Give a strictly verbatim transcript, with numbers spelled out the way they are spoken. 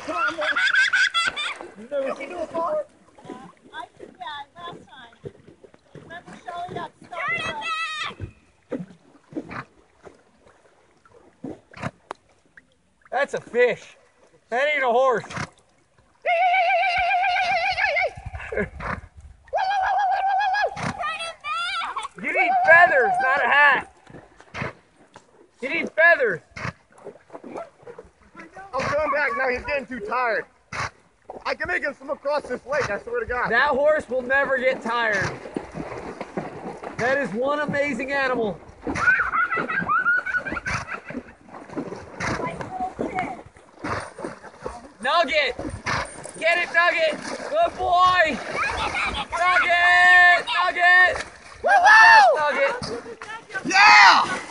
Come on, boy. You know what you do it for? Uh, I, yeah, last time. Remember Shelly got stuck. Turn it back! That's a fish. That ain't a horse. You need feathers, not a hat. You need feathers. I'm coming back now. He's getting too tired. I can make him swim across this lake, I swear to God. That horse will never get tired. That is one amazing animal. Nugget! Get it, Nugget! Good boy! Nugget! Nugget! Nugget! Yeah!